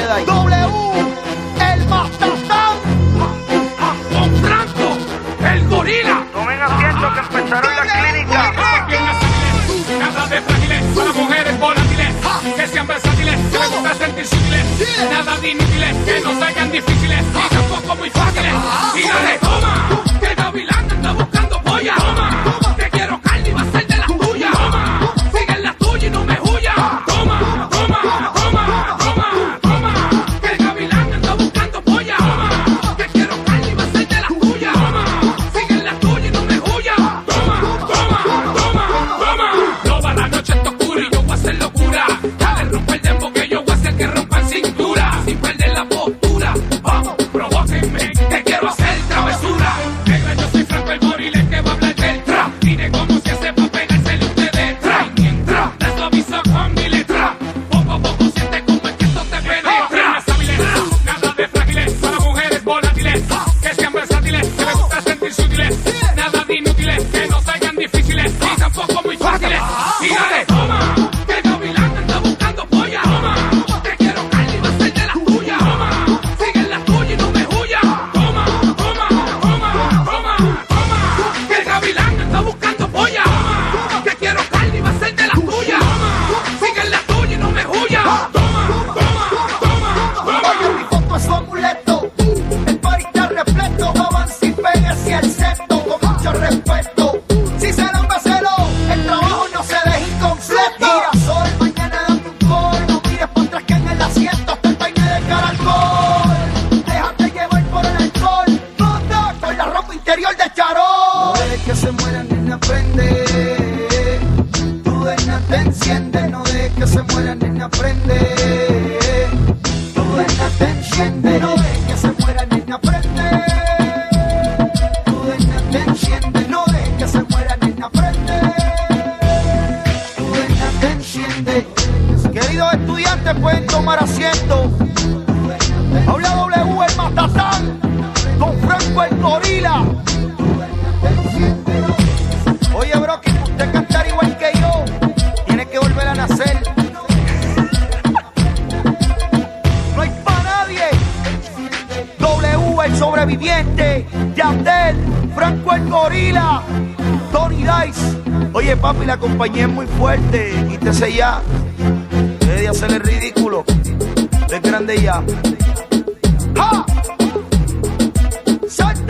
Dice W, el Matatán. Don Franco, el gorila. Tomen asiento que empezaron las clínicas. Nada de frágiles, para mujeres volátiles, que sean versátiles, que les gusta sentirse útiles. Nada de inútiles, que no salgan difíciles, y tampoco muy fáciles. Y dale, toma, que el gavilán anda buscando polla. Toma, te quiero carne y va a ser de las tuyas. Toma, sigue en la tuya y no me huyas. Toma, toma, toma, toma, toma, que el gavilán anda buscando polla. Toma, te quiero carne y va a ser de las tuyas. Toma, sigue en la tuya y no me huyas. Toma, toma, toma, toma. No va la noche está oscura y yo voy a hacer locura. Dale, rompe el dembow que yo voy a hacer que rompan cintura. Sin perder la postura, vamos, provóquenme, que quiero hacer travesura. Negra, yo soy Franco el gorila que va a hablar del trap. Mire cómo se hace pa' pegársele usted detrás. Y mientras la suavizo con mi letra, poco a poco siente como es que esto te penetra. Las hábiles, nada de frágiles, para mujeres volátiles, que sean versátiles, que les gusta sentirse útiles. Nada de inútiles, que no salgan difíciles, y tampoco muy fáciles. Y dale, toma, que el gavilán anda buscando polla. Toma, te quiero carne y va a ser de las tuyas. Toma, sigue en la tuya y no me huyas. Toma, toma, toma, toma, toma, que el gavilán anda buscando polla. Toma, te quiero carne y va a ser de las tuyas. Toma, sigue en la tuya y no me huyas. Toma, toma, toma, toma. Oye, mi foto es su amuleto. El party está repleto. Avance y pégase al seto con mucho respeto. Si se lo becelo, el trabajo no se deja incompleto. Mira sol, mañana dame un call. No mires por atrás que en el asiento está el peine de caracol. Déjate llevar por el alcohol. Nota con la ropa interior de charol. No dejes que se muera, nena, prende. Tu nena te enciende. No dejes que se muera, nena, prende. Tu nena te enciende. No dejes que se muera, nena, prende. Tu nena te enciende. No dejes que se muera, nena, prende. Tu nena te enciende. Queridos estudiantes, pueden tomar asiento. Habla W, el Matatán. Don Franco, el gorila. Oye, bro, que usted cantar igual que yo, tiene que volver a nacer. No hay pa' nadie. W, el sobreviviente. Yandel, Franco, el gorila. Tony Dice. Oye, papi, la compañía es muy fuerte. Quítese ya. Deje de hacerle ridículo. Es grande ya. ¡Ja! ¡Salta!